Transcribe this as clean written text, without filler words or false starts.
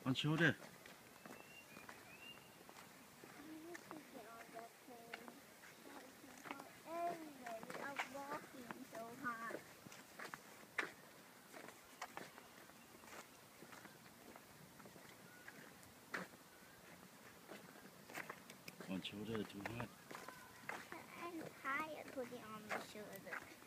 On shoulder. On shoulder too hard. I'm tired putting on my shoulder.